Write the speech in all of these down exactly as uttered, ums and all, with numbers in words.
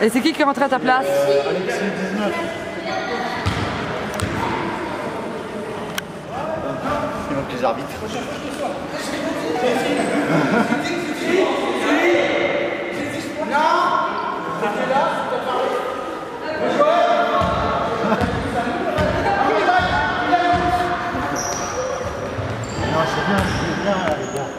Et c'est qui qui est rentré à ta place? euh, Alexis dix-neuf. C'est moi qui les arbitres. Non, c'est bien, c'est bien, les gars.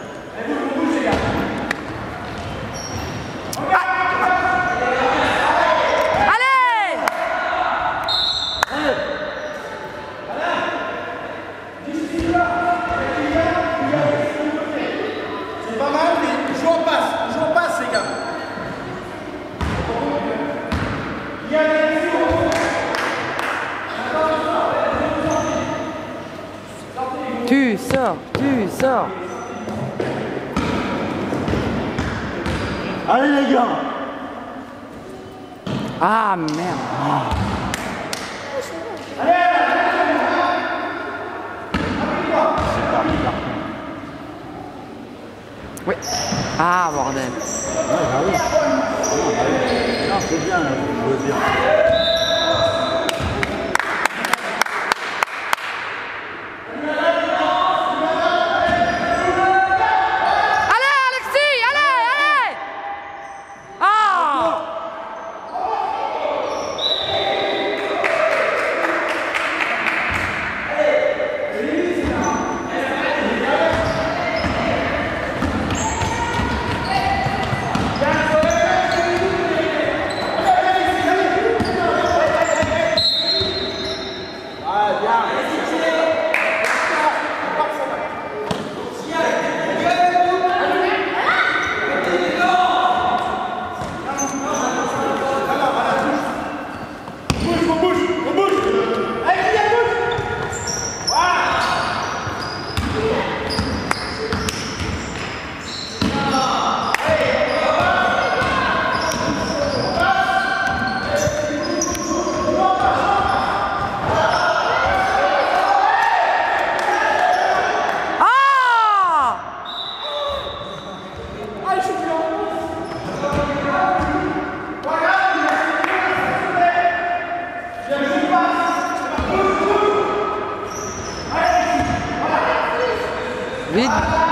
Tu sors, tu sors. Allez les gars. Ah merde. Allez, Oui. Ah bordel. ouais, bah oui. Non, c'est bien, je veux dire. Vite.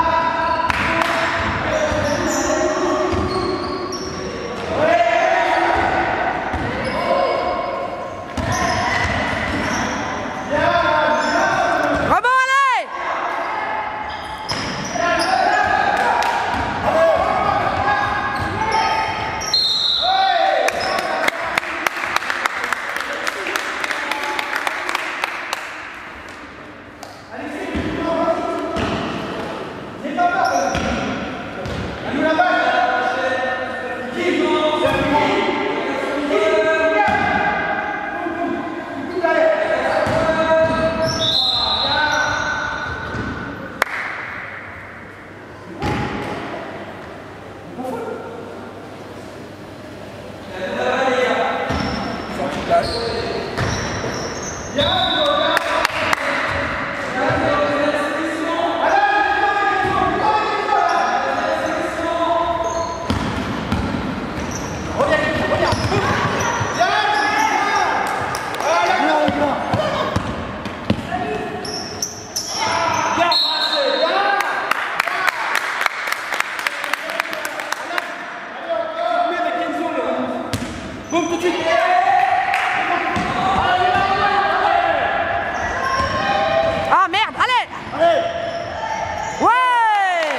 Boum, tout de suite. Ah merde, allez. Allez. Ouais.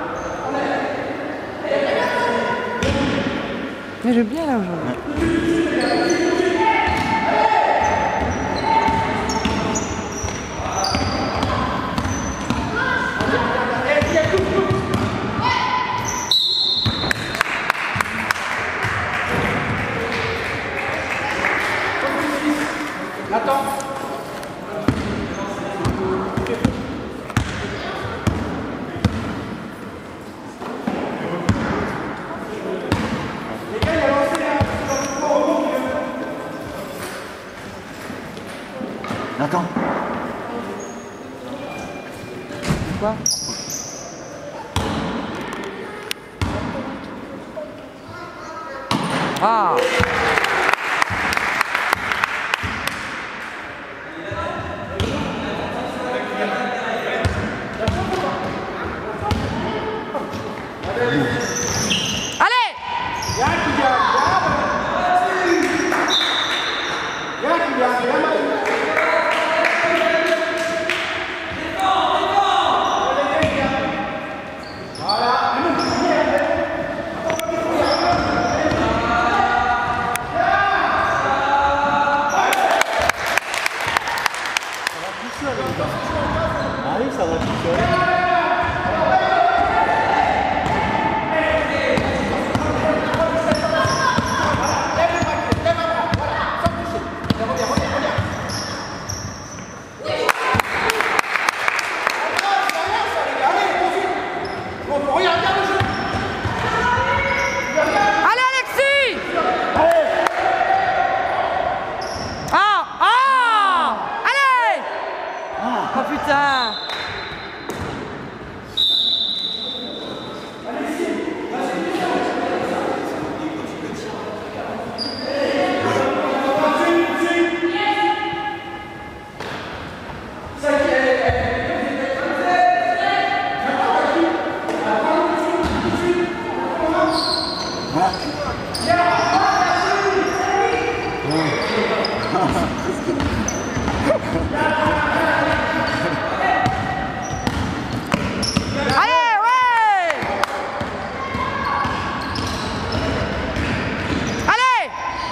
Mais j'aime bien là aujourd'hui. Attends. Les gars, il y a lancé là. Attends. Quoi? Ah! Allez! Viens, Kylian, viens. Viens, Kylian, viens. Ah oui, ça va tout seul. Allez, Alexis! Ah! Ah! Allez! Oh putain! Allez, ouais! Allez!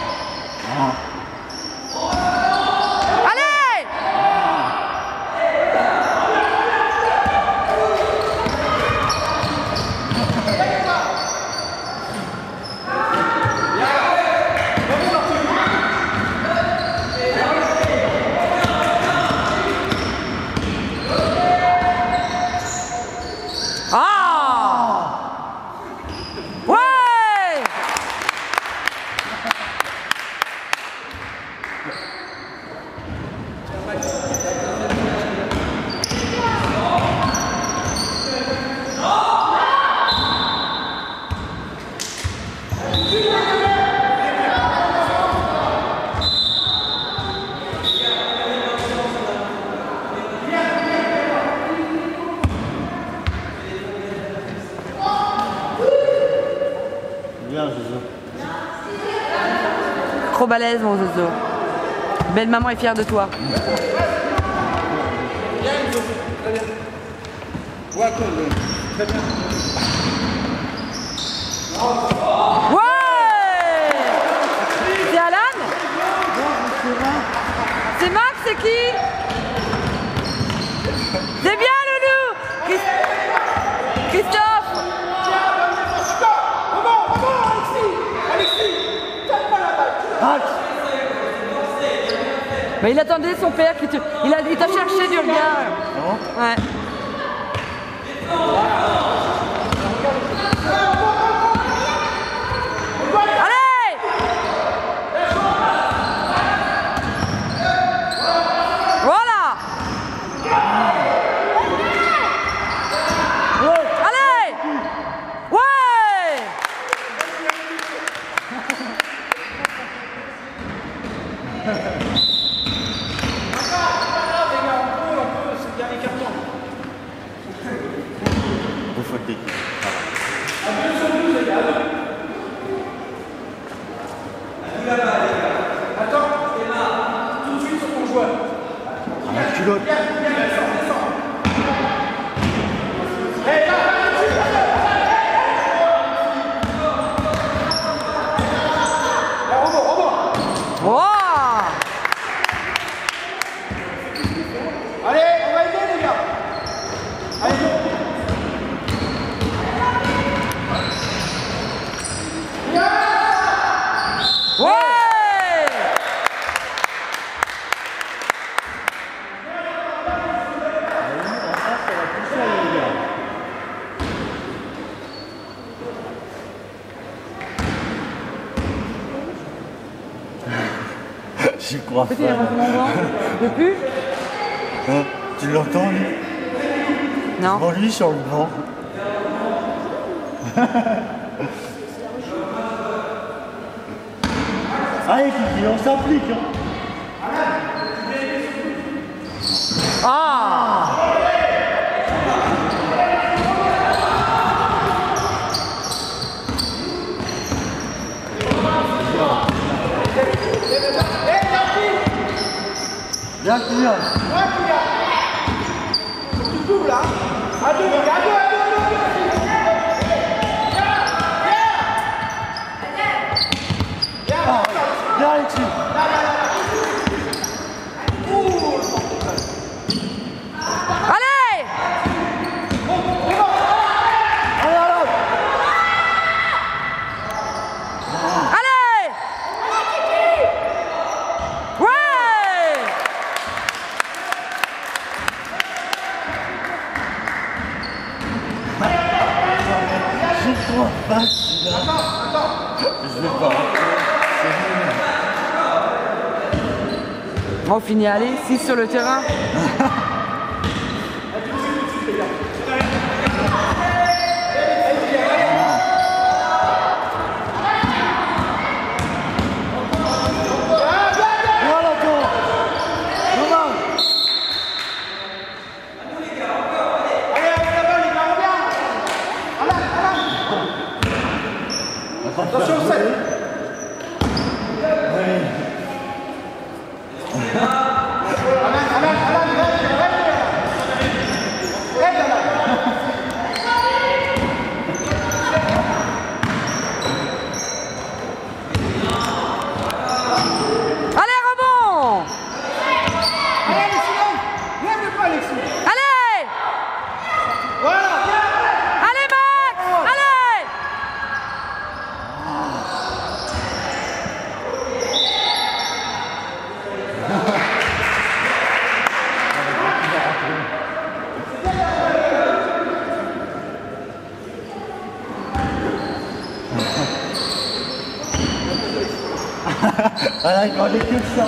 Allez! Ah! Ouais! Bien, Zozo. Trop balèze, mon Zozo. Belle maman est fière de toi. Ouais, cool. Très bien. Ouais! C'est Alan? C'est Max, c'est qui? C'est bien, Loulou! Christ- Christophe! Rebond, rebond, Alexis. Alexis, tape pas la balle. Max! Bah, il attendait son père qui te... Il a- il t'a cherché du regard. Ah bon? Ouais. Allez! Voilà! Allez! Ouais! C'est le dernier carton. Deux fautes d'équipe. Attends, tout de suite sur ton joueur. Ah, la culotte. Wow! Allez, on va aider les gars. Allez. Ouais! Je crois Petit, il a pas. monté mon banc. Il peut plus? Hein, tu l'entends lui? Non. Bon, lui sur le banc. Allez Kiki, on s'applique hein. Ah! Bien Kylian. Tu doubles là. À deux, à deux, à deux, à deux, Ah, bien Alexis. Allez! Allez, allez. Allez! Ouais! Je crois pas celui-là. Je vais pas rentrer. C'est nul. On finit à aller, six sur le terrain. Voilà toi. Dommage. allez, allez, là-bas, les gars, regarde. Allez, allez. Attention, sept. Alain, Alain, Alain, aide, aide. Aide, Alain. Allez, rebond! Allez, Alexis, lève. Lève-le, Alexis. Allez! Voilà, bien. Allez, Max! Allez! Voilà, il va aller que ça.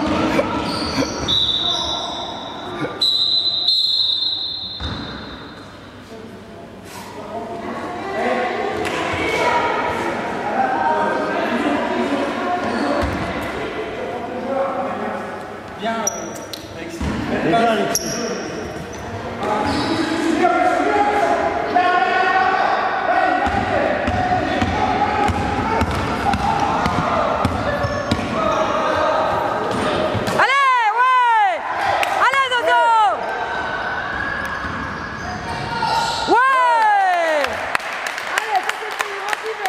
Bien, Alexis. C'est bien Alexis. Allez, ouais! Allez, Dodo! Ouais! Allez, ça c'est motivé!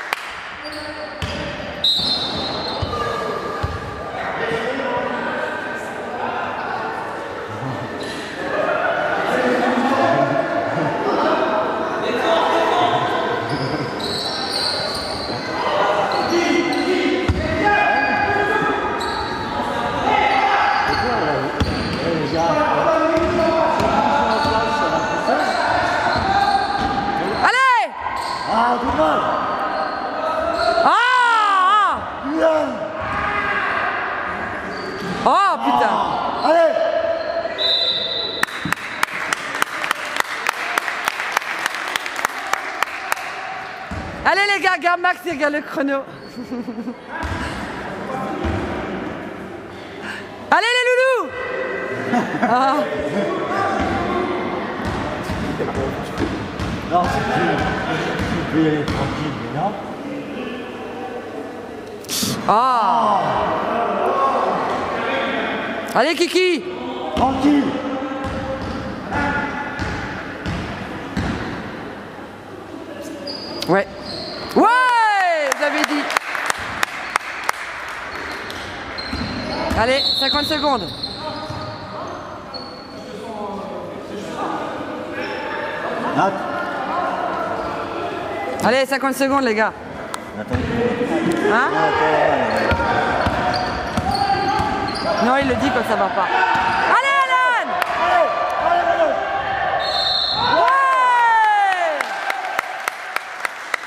Les gars, Allez! ah, dommage. Ah! Bien. Oh, putain! Allez. Allez, les gars, garde Max, il regarde le chrono. Allez, les loulous! Ah. Non, c'est cool. Tu peux y aller tranquille, mais non. Ah. Allez, Kiki! Tranquille. Ouais. Ouais! J'avais dit. Allez, cinquante secondes. Nat. Allez, cinquante secondes, les gars. Attends. Hein? Attends. Non, il le dit quand ça va pas. Allez, Alan! Allez. Allez, allez. Ouais!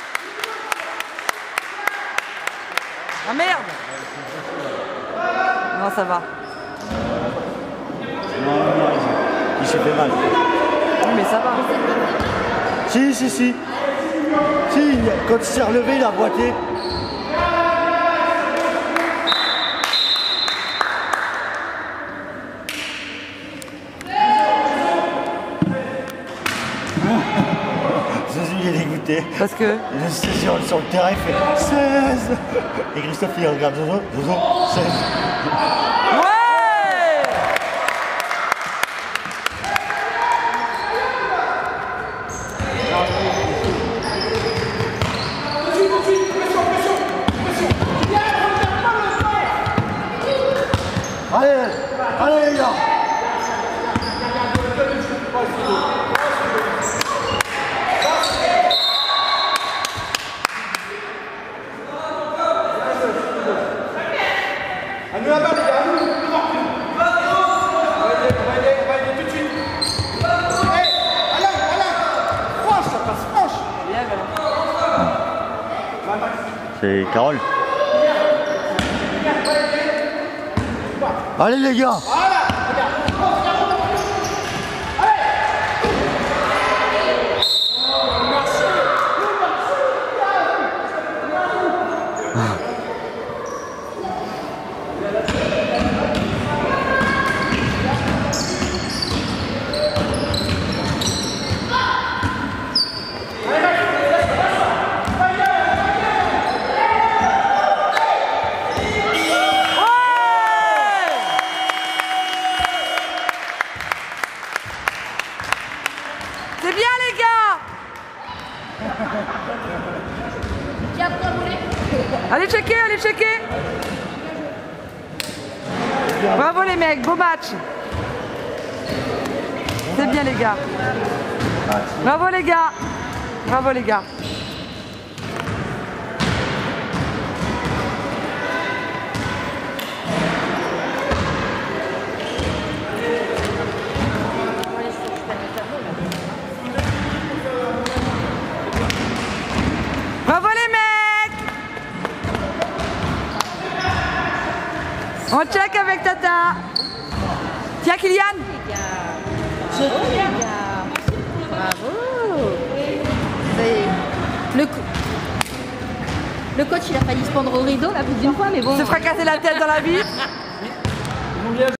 Ah merde! Comment ça va? Non, non, il s'est fait mal. Oui, mais ça va. Si, si, si. Si, quand il s'est relevé, il a boité. Jésus, il est dégoûté. Parce que Il est sur, sur le terrain, il fait seize. Et Christophe, il regarde Jojo. Jojo, seize. ouais. Allez, allez les gars. À nous la balle, les gars, à nous, devant. On va aider, on va aider, on va aider tout de suite. Hé, Alain, Alain, franche, ça passe, franche. C'est Carole. Allez les gars. Voilà, regarde. C'est bien les gars. Allez checker, allez checker. Bravo les mecs, beau match. C'est bien les gars. Bravo les gars. Bravo les gars. Bravo les mecs. On check avec Tata. Tiens Kylian. Bravo les gars. Bravo. Vous avez- Le, co- le coach il a failli se pendre au rideau là plus d'une fois mais bon. Se fracasser la tête dans la vie.